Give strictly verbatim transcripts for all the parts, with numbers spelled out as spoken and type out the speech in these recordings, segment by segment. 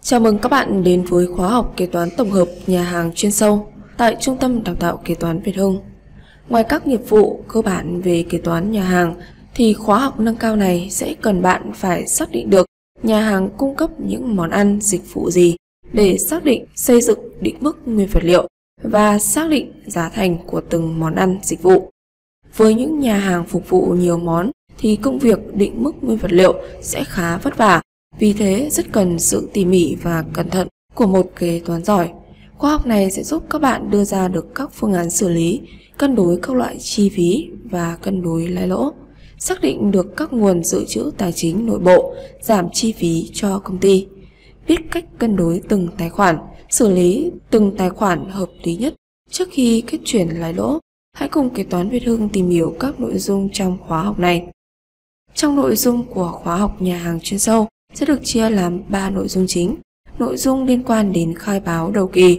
Chào mừng các bạn đến với khóa học kế toán tổng hợp nhà hàng chuyên sâu tại Trung tâm Đào tạo Kế toán Việt Hưng. Ngoài các nghiệp vụ cơ bản về kế toán nhà hàng, thì khóa học nâng cao này sẽ cần bạn phải xác định được nhà hàng cung cấp những món ăn, dịch vụ gì để xác định xây dựng định mức nguyên vật liệu và xác định giá thành của từng món ăn, dịch vụ. Với những nhà hàng phục vụ nhiều món thì công việc định mức nguyên vật liệu sẽ khá vất vả. Vì thế rất cần sự tỉ mỉ và cẩn thận của một kế toán giỏi. Khóa học này sẽ giúp các bạn đưa ra được các phương án xử lý, cân đối các loại chi phí và cân đối lãi lỗ, xác định được các nguồn dự trữ tài chính nội bộ, giảm chi phí cho công ty, biết cách cân đối từng tài khoản, xử lý từng tài khoản hợp lý nhất trước khi kết chuyển lãi lỗ. Hãy cùng Kế toán Việt Hưng tìm hiểu các nội dung trong khóa học này. Trong nội dung của khóa học nhà hàng chuyên sâu sẽ được chia làm ba nội dung chính. Nội dung liên quan đến khai báo đầu kỳ.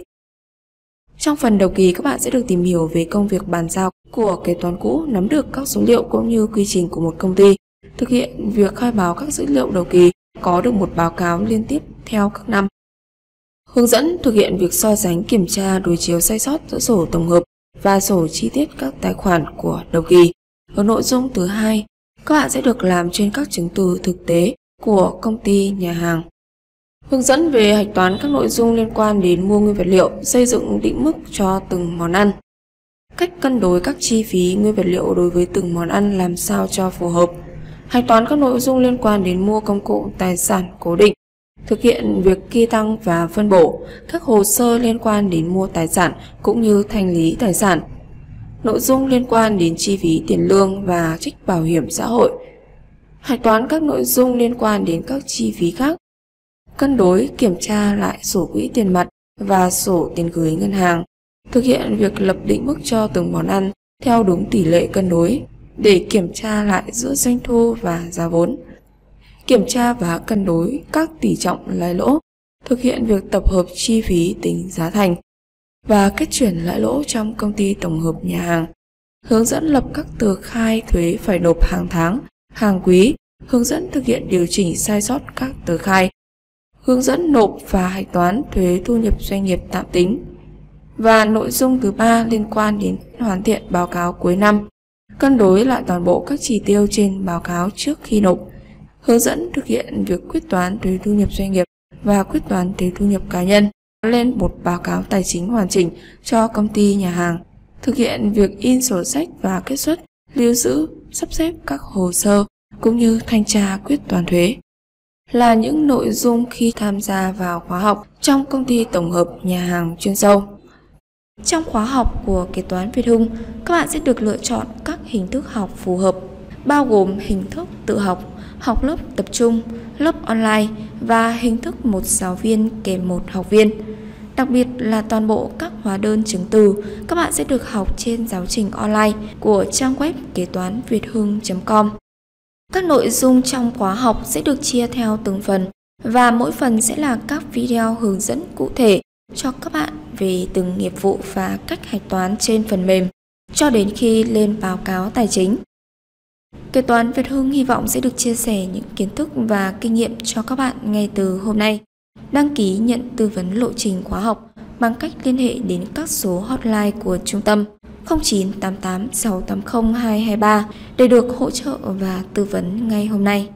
Trong phần đầu kỳ, các bạn sẽ được tìm hiểu về công việc bàn giao của kế toán cũ, nắm được các số liệu cũng như quy trình của một công ty, thực hiện việc khai báo các dữ liệu đầu kỳ, có được một báo cáo liên tiếp theo các năm. Hướng dẫn thực hiện việc so sánh, kiểm tra, đối chiếu sai sót giữa sổ tổng hợp và sổ chi tiết các tài khoản của đầu kỳ. Ở nội dung thứ hai, các bạn sẽ được làm trên các chứng từ thực tế của công ty nhà hàng. Hướng dẫn về hạch toán các nội dung liên quan đến mua nguyên vật liệu, xây dựng định mức cho từng món ăn. Cách cân đối các chi phí nguyên vật liệu đối với từng món ăn làm sao cho phù hợp. Hạch toán các nội dung liên quan đến mua công cụ tài sản cố định. Thực hiện việc ghi tăng và phân bổ các hồ sơ liên quan đến mua tài sản cũng như thanh lý tài sản. Nội dung liên quan đến chi phí tiền lương và trích bảo hiểm xã hội. Hạch toán các nội dung liên quan đến các chi phí khác. Cân đối, kiểm tra lại sổ quỹ tiền mặt và sổ tiền gửi ngân hàng. Thực hiện việc lập định mức cho từng món ăn theo đúng tỷ lệ cân đối để kiểm tra lại giữa doanh thu và giá vốn. Kiểm tra và cân đối các tỷ trọng lãi lỗ. Thực hiện việc tập hợp chi phí tính giá thành và kết chuyển lãi lỗ trong công ty tổng hợp nhà hàng. Hướng dẫn lập các tờ khai thuế phải nộp hàng tháng, hàng quý, hướng dẫn thực hiện điều chỉnh sai sót các tờ khai, hướng dẫn nộp và hạch toán thuế thu nhập doanh nghiệp tạm tính. Và nội dung thứ ba liên quan đến hoàn thiện báo cáo cuối năm, cân đối lại toàn bộ các chỉ tiêu trên báo cáo trước khi nộp, hướng dẫn thực hiện việc quyết toán thuế thu nhập doanh nghiệp và quyết toán thuế thu nhập cá nhân lên một báo cáo tài chính hoàn chỉnh cho công ty nhà hàng, thực hiện việc in sổ sách và kết xuất, lưu giữ, sắp xếp các hồ sơ cũng như thanh tra quyết toán thuế là những nội dung khi tham gia vào khóa học trong công ty tổng hợp nhà hàng chuyên sâu. Trong khóa học của Kế toán Việt Hưng, các bạn sẽ được lựa chọn các hình thức học phù hợp, bao gồm hình thức tự học, học lớp tập trung, lớp online và hình thức một giáo viên kèm một học viên. Đặc biệt là toàn bộ các hóa đơn chứng từ các bạn sẽ được học trên giáo trình online của trang web kế toán việt hưng chấm com. Các nội dung trong khóa học sẽ được chia theo từng phần và mỗi phần sẽ là các video hướng dẫn cụ thể cho các bạn về từng nghiệp vụ và cách hạch toán trên phần mềm cho đến khi lên báo cáo tài chính. Kế toán Việt Hưng hy vọng sẽ được chia sẻ những kiến thức và kinh nghiệm cho các bạn ngay từ hôm nay. Đăng ký nhận tư vấn lộ trình khóa học bằng cách liên hệ đến các số hotline của trung tâm không chín tám tám sáu tám không hai hai ba để được hỗ trợ và tư vấn ngay hôm nay.